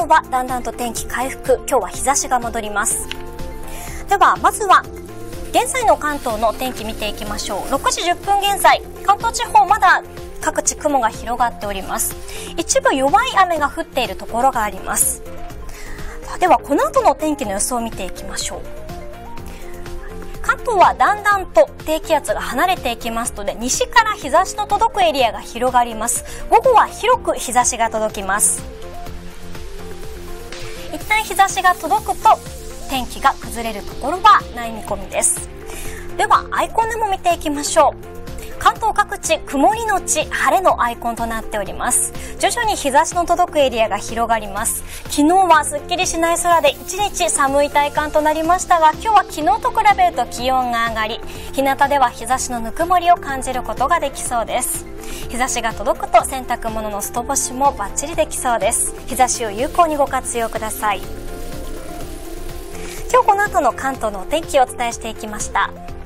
東はだんだんと天気回復、今日は日差しが戻ります。ではまずは現在の関東の天気見ていきましょう。6時10分現在、関東地方まだ各地雲が広がっております。一部弱い雨が降っているところがあります。ではこの後の天気の予想を見ていきましょう。関東はだんだんと低気圧が離れていきますので、西から日差しの届くエリアが広がります。午後は広く日差しが届きます。一旦日差しが届くと天気が崩れるところはない見込みです。ではアイコンでも見ていきましょう。関東各地曇りのち晴れのアイコンとなっております。徐々に日差しの届くエリアが広がります。昨日はすっきりしない空で一日寒い体感となりましたが、今日は昨日と比べると気温が上がり、日向では日差しのぬくもりを感じることができそうです。日差しが届くと洗濯物の外干しもバッチリできそうです。日差しを有効にご活用ください。今日この後の関東のお天気をお伝えしていきました。